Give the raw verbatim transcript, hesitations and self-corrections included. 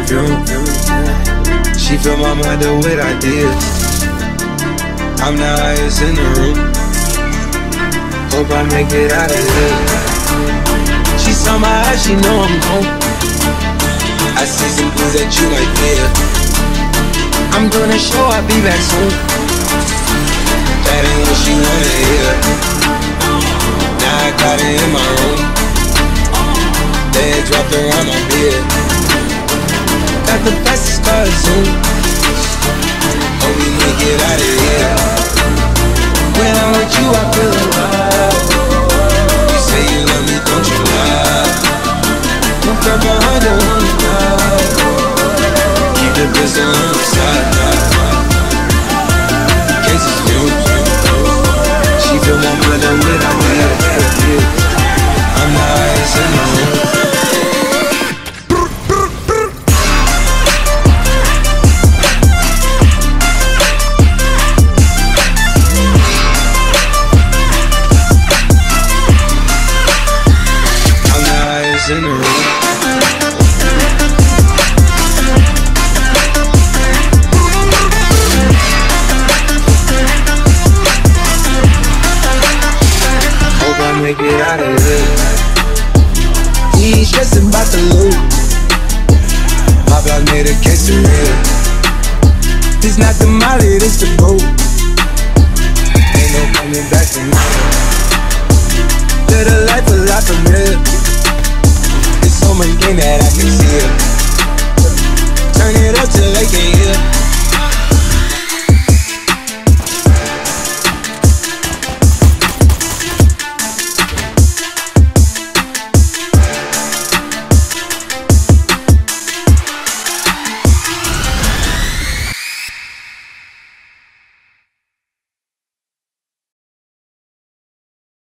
perfume. She fill my mind up with ideas. I'm the highest in the room. Hope I make it out of here. She saw my eyes, she know I'm home. I see some things that you like there. I'm gonna show I'll be back soon. That ain't what she wanna hear. Now I got it in my room. Legs wrapped around my beard. Got the fastest car Zoom. Hope we make it out of here. When I'm with you I feel alive. You say you love me, don't you lie. Don't grab my heart, don't wanna die. Keep the pistol on the side. Cases fumes. She fill my mind up with ideas. I'm the highest in the room. In the room. Hope I make it out of here. He ain't stressing about the loot. My block made a case of real. It's not the molly, it's the boat.